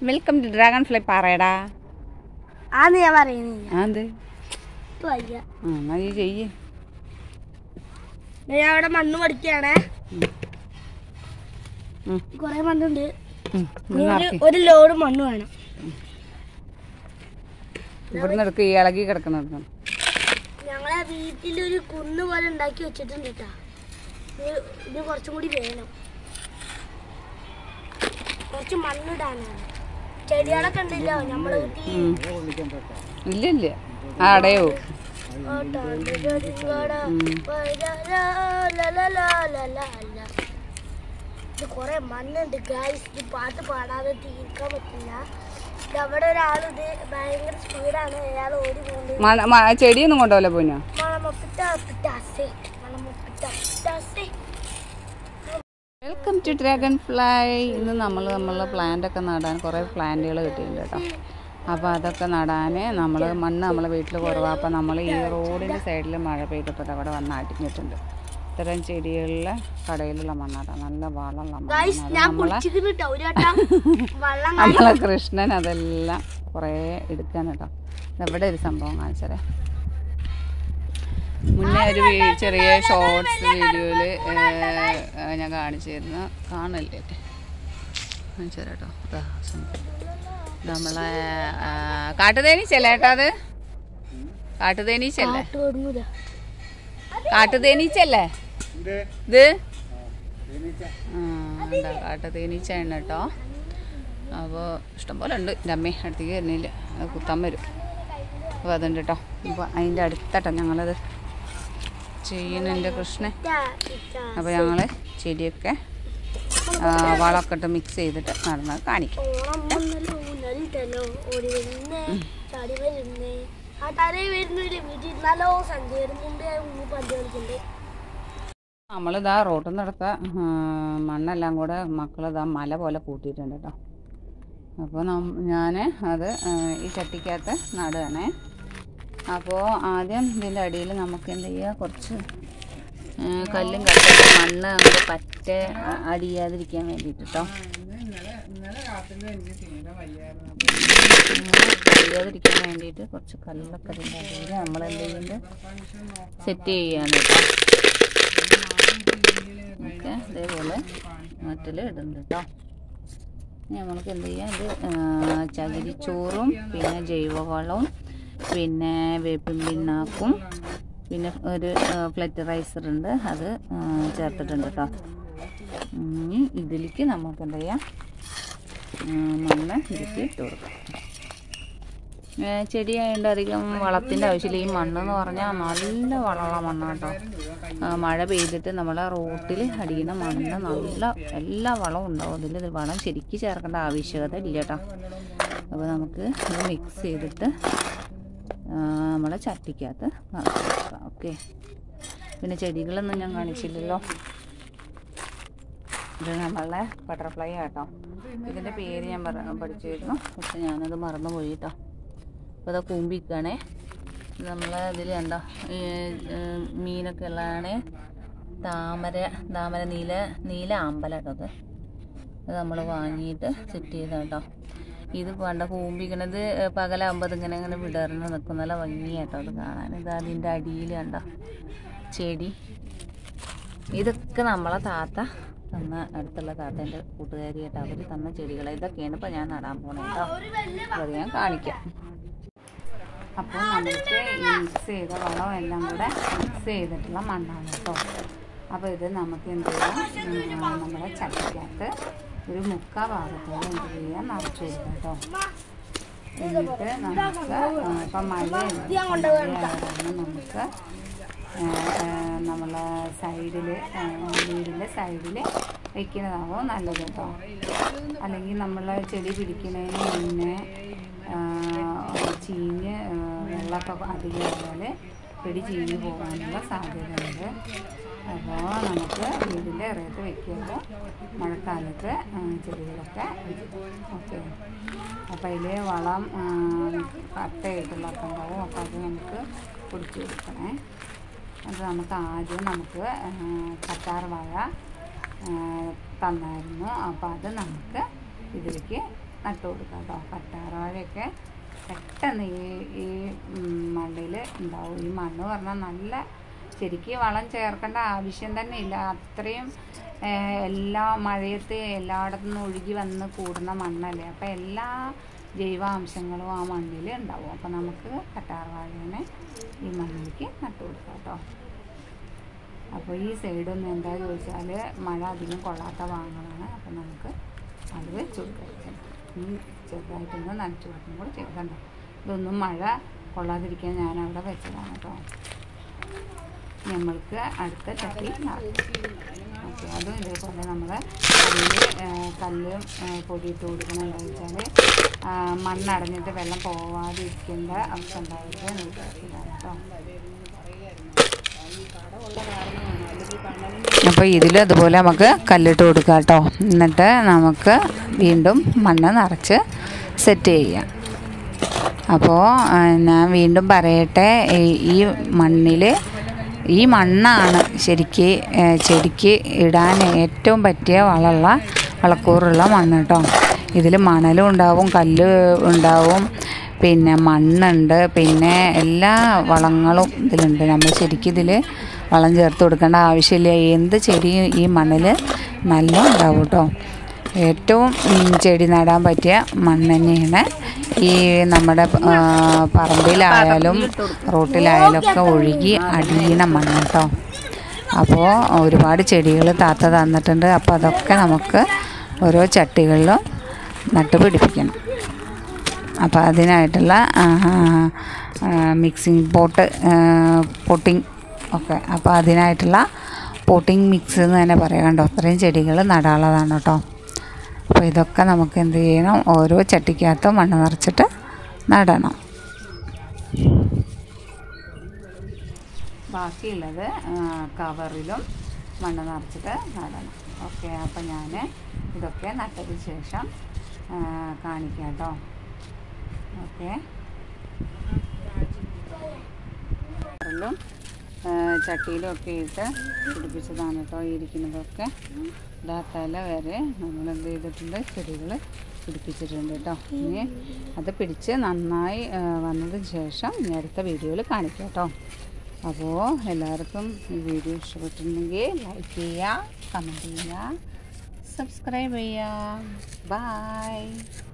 Welcome to dragon fly പറയടാ. ആന്ന് ഞാൻ പറയുന്നില്ല. അതെ നീ ചെയ്യ്. ഞാൻ അവിടെ മണ്ണ് പഠിക്കുകയാണേ. കൊറേ മണ്ണുണ്ട്. ഒരു ലോഡ് മണ്ണ് വേണം. ഇവിടുന്ന് എടുക്കുക, ഈ ഇളകി കിടക്കുന്ന ഞങ്ങളെ വീട്ടിലൊരു കുന്ന് പോലെ ഉണ്ടാക്കി വെച്ചിട്ടുണ്ട് കേട്ടാ. ഇത് കുറച്ചും കൂടി വേണം. കുറച്ച് മണ്ണിടാനാണ്. ചെടികളൊക്കെ ഉണ്ടല്ലോ നമ്മളെ ഇല്ല ഇല്ല അടയോ. ഇത് കൊറേ മണ്ണുണ്ട് ഗൈസ്. ഇത് പാട്ട് പാടാതെ തീർക്കാൻ പറ്റില്ല. അവിടെ ഒരാള് ഇത് ഭയങ്കര സ്പീഡാണ്. അയാൾ ഓടി പോകുന്നുണ്ട്. ചെടിയൊന്നും കൊണ്ടുപോകല പോയിനോ? Welcome to dragonfly. ഇന്ന് നമ്മളെ പ്ലാന്റ് ഒക്കെ നടാൻ കുറേ പ്ലാന്റുകൾ കിട്ടിയിട്ടുണ്ട് കേട്ടോ. അപ്പോൾ അതൊക്കെ നടാൻ മണ്ണ് നമ്മളെ വീട്ടിൽ കുറവാണ്. അപ്പോൾ നമ്മൾ ഈ റോഡിൻ്റെ സൈഡിൽ മഴ പെയ്തപ്പോൾ അവിടെ വന്ന് അടിഞ്ഞിട്ടുണ്ട്. ഇത്തരം ചെടികളിലെ കടയിലുള്ള മണ്ണാണ്, നല്ല വളമുള്ള നമ്മളെ കൃഷ്ണൻ അതെല്ലാം കുറേ എടുക്കാൻ കേട്ടോ. എവിടെ ഒരു സംഭവം കാണിച്ചേ. മുന്നേ ഒരു ചെറിയ ഷോർട്സ് വീഡിയോയിൽ ഞാൻ കാണിച്ചിരുന്നു, കാണില്ലേ കാണിച്ചു തരാം കേട്ടോ. നമ്മളെ കാട്ടുതേനീച്ചല്ലേ ഏട്ടാ, അത് കാട്ടുതേനീച്ചല്ലേ, കാട്ടുതേനീച്ചല്ലേ ഇത്? എന്താ കാട്ടുതേനീച്ചയാണ് കേട്ടോ. അപ്പോൾ ഇഷ്ടംപോലെ ഉണ്ട്. എൻ്റെ അമ്മ അടുത്തേക്ക് വരുന്നില്ല, കുത്താൻ വരും. അപ്പോൾ അതുണ്ട് കേട്ടോ. അപ്പോൾ അതിൻ്റെ അടുത്തട്ടോ ഞങ്ങളത് ചെയ്യുന്നുണ്ട് കൃഷ്ണൻ. അപ്പോൾ ഞങ്ങൾ ചെടിയൊക്കെ വളമൊക്കെ ഇട്ട് മിക്സ് ചെയ്തിട്ട് നടന്ന് കാണിക്കും. നമ്മളിതാ റോട്ടിൽ നിന്ന് എടുത്ത മണ്ണെല്ലാം കൂടെ മക്കളിതാ മല പോലെ കൂട്ടിയിട്ടുണ്ട് കേട്ടോ. അപ്പോൾ ഞാൻ അത് ഈ ചട്ടിക്കകത്ത് നടുകയാണേ. അപ്പോൾ ആദ്യം ഇതിൻ്റെ അടിയിൽ നമുക്ക് എന്ത് ചെയ്യുക, കുറച്ച് കല്ലും കട്ടൊക്കെ മണ്ണ് നമുക്ക് പറ്റ അടിയാതിരിക്കാൻ വേണ്ടിയിട്ട് കേട്ടോ. അടിയാതിരിക്കാൻ വേണ്ടിയിട്ട് കുറച്ച് കല്ലൊക്കെ ഇതിൻ്റെ അടിയിൽ നമ്മൾ എന്ത് ചെയ്യുന്നുണ്ട് സെറ്റ് ചെയ്യാണ് കേട്ടോ. ഓക്കെ, അതേപോലെ മറ്റിൽ ഇടുന്നുണ്ട് കേട്ടോ. നമ്മൾക്ക് എന്ത് ചെയ്യാം, ഇത് ചകിരിച്ചോറും പിന്നെ ജൈവവളവും പിന്നെ വേപ്പിൻ പിണ്ണാക്കും പിന്നെ ഒരു ഫെർട്ടിലൈസർ ഉണ്ട്, അത് ചേർത്തിട്ടുണ്ട് കേട്ടോ. ഇതിലേക്ക് നമുക്ക് എന്ത് ചെയ്യാം, മണ്ണ് ഇതിലേക്ക് ഇട്ട് കൊടുക്കാം. ചെടിയായതുകൊണ്ട് അധികം വളത്തിൻ്റെ ആവശ്യമില്ല. ഈ മണ്ണെന്ന് പറഞ്ഞാൽ നല്ല വളമുള്ള മണ്ണാണ് കേട്ടോ. മഴ പെയ്തിട്ട് നമ്മളെ റോട്ടിൽ അടിയുന്ന മണ്ണ് നല്ല എല്ലാ വളവും ഉണ്ടാവും. അതിൽ വളം ശരിക്കും ചേർക്കേണ്ട ആവശ്യകത ഇല്ല കേട്ടോ. അപ്പോൾ നമുക്ക് ഇത് മിക്സ് ചെയ്തിട്ട് നമ്മളെ ചട്ടിക്കകത്ത് നിറച്ചെടുക്കാം. ഓക്കെ, പിന്നെ ചെടികളൊന്നും ഞാൻ കാണിച്ചില്ലല്ലോ. ഇത് നമ്മളെ ബട്ടർഫ്ലൈ കേട്ടോ. ഇതിൻ്റെ പേര് ഞാൻ പഠിച്ചിരുന്നു, പക്ഷെ ഞാനത് മറന്നുപോയി കേട്ടോ. അപ്പോൾ അതാ കൂമ്പിക്കാണേ. നമ്മൾ ഇതിൽ എന്താ മീനൊക്കെ ഉള്ളതാണ്. താമര നീല ആമ്പല കേട്ടോ. അത് നമ്മൾ വാങ്ങിയിട്ട് സെറ്റ് ചെയ്ത കേട്ടോ. ഇത് വേണ്ട കൂമ്പിക്കണത് പകലാകുമ്പോൾ ഇങ്ങനെ വിടർന്ന് നിൽക്കും, നല്ല ഭംഗിയാട്ടോ അത് കാണാൻ. ഇത് അതിൻ്റെ അടിയിൽ കണ്ടോ ചെടി. ഇതൊക്കെ നമ്മളെ താത്ത തന്ന, അടുത്തുള്ള താത്തേൻ്റെ കൂട്ടുകാരിയായിട്ട് അവർ തന്ന ചെടികൾ. ഇതൊക്കെയാണ് ഇപ്പോൾ ഞാൻ നടാൻ പോകുന്നത് കേട്ടോ. അത് ഞാൻ കാണിക്കാം. അപ്പോൾ നമുക്ക് മിക്സ് ചെയ്ത വളം എല്ലാം കൂടെ മിക്സ് ചെയ്തിട്ടുള്ള മണ്ണാണ് കേട്ടോ. അപ്പോൾ ഇത് നമുക്ക് എന്ത് ചെയ്യാം, നമ്മുടെ ചട്ടിക്കകത്ത് ഒരു മുക്കാൽ ഭാഗത്തോളം എന്ത് ചെയ്യാം നിറച്ച് കൊടുക്കാം കേട്ടോ. എന്നിട്ട് നമുക്ക് ഇപ്പം നമുക്ക് നമ്മളെ സൈഡിൽ വീടിൻ്റെ സൈഡിൽ വയ്ക്കുന്നതാവും നല്ലത് കേട്ടോ. അല്ലെങ്കിൽ നമ്മളെ ചെടി പിടിക്കുന്നതിന് മുന്നേ ചീഞ്ഞ് വെള്ളമൊക്കെ അധികമായാൽ ചെടി ചീഞ്ഞ് പോകാനുള്ള സാധ്യതയുണ്ട്. അപ്പോൾ നമുക്ക് വീടിൻ്റെ ഇറയത്ത് വയ്ക്കുമ്പോൾ മഴക്കാലത്ത് ചെടികളൊക്കെ ഓക്കെ. അപ്പോൾ അതിൽ വളം കട്ടയായിട്ടുള്ളതൊക്കെ ഉണ്ടാവും. അപ്പോൾ അത് നമുക്ക് പൊടിച്ച് കൊടുക്കണേ. അത് നമുക്ക് ആദ്യം കറ്റാർ വാഴ തന്നായിരുന്നു. അപ്പോൾ അത് നമുക്ക് ഇതിലേക്ക് നട്ടു കൊടുക്കാം കേട്ടോ. കറ്റാർവാഴയൊക്കെ പെട്ടെന്ന് ഈ മണ്ണിൽ ഉണ്ടാവും. ഈ മണ്ണ് പറഞ്ഞാൽ നല്ല ശരിക്കും വളം ചേർക്കേണ്ട ആവശ്യം തന്നെ ഇല്ല. അത്രയും എല്ലാ മഴയത്ത് എല്ലായിടത്തു നിന്നും ഒഴുകി വന്ന് കൂടുന്ന മണ്ണല്ലേ. അപ്പോൾ എല്ലാ ജൈവാംശങ്ങളും ആ മണ്ണിൽ ഉണ്ടാവും. അപ്പോൾ നമുക്ക് കറ്റാർവാഴനെ ഈ മണ്ണിലേക്ക് നട്ടു കൊടുക്കാം കേട്ടോ. അപ്പോൾ ഈ സൈഡൊന്നും എന്താ ചോദിച്ചാൽ മഴ അധികം കൊള്ളാത്ത ഭാഗങ്ങളാണ്. അപ്പോൾ നമുക്ക് അത് വെച്ച് കൊടുക്കാം. ചെറുതായിട്ടൊന്ന് നനച്ച് കൊടുക്കുമ്പോൾ ചെയ്തണ്ട. ഇതൊന്നും മഴ കൊള്ളാതിരിക്കാൻ ഞാൻ അവിടെ വെച്ചതാണ് കേട്ടോ. നമ്മൾക്ക് അടുത്ത ചട്ടി ഓക്കെ. അതും ഇതേപോലെ നമ്മൾ കല്ലും പൊടിയിട്ട് കൊടുക്കണം. എന്താ വെച്ചാൽ മണ്ണടഞ്ഞിട്ട് വെള്ളം പോവാതിരിക്കേണ്ട അവസ്ഥ ഉണ്ടായിട്ട് ഇതാണ് കേട്ടോ. അപ്പോൾ ഇതിൽ അതുപോലെ നമുക്ക് കല്ലിട്ട് കൊടുക്കാം കേട്ടോ. എന്നിട്ട് നമുക്ക് വീണ്ടും മണ്ണ് നിറച്ച് സെറ്റ് ചെയ്യാം. അപ്പോൾ ഞാൻ വീണ്ടും പറയട്ടെ, ഈ മണ്ണിൽ ഈ മണ്ണാണ് ശരിക്ക് ചെടിക്ക് ഇടാൻ ഏറ്റവും പറ്റിയ വളക്കൂറുള്ള മണ്ണ് കേട്ടോ. ഇതിൽ മണലും ഉണ്ടാവും, കല്ല് ഉണ്ടാവും, പിന്നെ മണ്ണുണ്ട്, പിന്നെ എല്ലാ വളങ്ങളും ഇതിലുണ്ട്. നമ്മൾ ശരിക്കും ഇതിൽ വളം ചേർത്ത് കൊടുക്കേണ്ട ആവശ്യമില്ല. എന്ത് ചെടിയും ഈ മണ്ണിൽ നല്ല ഉണ്ടാവും കേട്ടോ. ഏറ്റവും ചെടി നടാൻ പറ്റിയ മണ്ണ് തന്നെയാണ് ഈ നമ്മുടെ പറമ്പിലായാലും റോട്ടിലായാലും ഒക്കെ ഒഴുകി അടിയണ മണ്ണ് കേട്ടോ. അപ്പോൾ ഒരുപാട് ചെടികൾ താത്ത തന്നിട്ടുണ്ട്. അപ്പോൾ അതൊക്കെ നമുക്ക് ഓരോ ചട്ടികളിലും നട്ടുപിടിപ്പിക്കണം. അപ്പോൾ അതിനായിട്ടുള്ള മിക്സിങ് പോട്ടിങ് ഒക്കെ. അപ്പോൾ അതിനായിട്ടുള്ള പോട്ടിങ് മിക്സ് എന്ന് തന്നെ പറയാം കേട്ടോ. അത്രയും ചെടികൾ നടാനുള്ളതാണ് കേട്ടോ. അപ്പോൾ ഇതൊക്കെ നമുക്ക് എന്ത് ചെയ്യണം, ഓരോ ചട്ടിക്കകത്ത് മണ്ണ് നിറച്ചിട്ട് നടണം. ബാക്കിയുള്ളത് കവറിലും മണ്ണ് നിറച്ചിട്ട് നടണം. ഓക്കെ. അപ്പോൾ ഞാൻ ഇതൊക്കെ നട്ടതിന് ശേഷം കാണിക്കാം കേട്ടോ. ഓക്കെ. കവറിലും ചട്ടിയിലും ഒക്കെ ഇട്ട് പിടിപ്പിച്ചതാണ് കേട്ടോ ഇരിക്കുന്നതൊക്കെ. ഇതാ തല വരെ നമ്മൾ എന്ത് ചെയ്തിട്ടുണ്ട്, ചെടികൾ പിടിപ്പിച്ചിട്ടുണ്ട് കേട്ടോ. ഇനി അത് പിടിച്ച് നന്നായി വന്നതിന് ശേഷം ഇനി അടുത്ത വീഡിയോയിൽ കാണിക്കാം കേട്ടോ. അപ്പോൾ എല്ലാവർക്കും ഈ വീഡിയോ ഇഷ്ടപ്പെട്ടിട്ടുണ്ടെങ്കിൽ ലൈക്ക് ചെയ്യുക, കമൻറ്റ് ചെയ്യുക, സബ്സ്ക്രൈബ് ചെയ്യുക. ബൈ.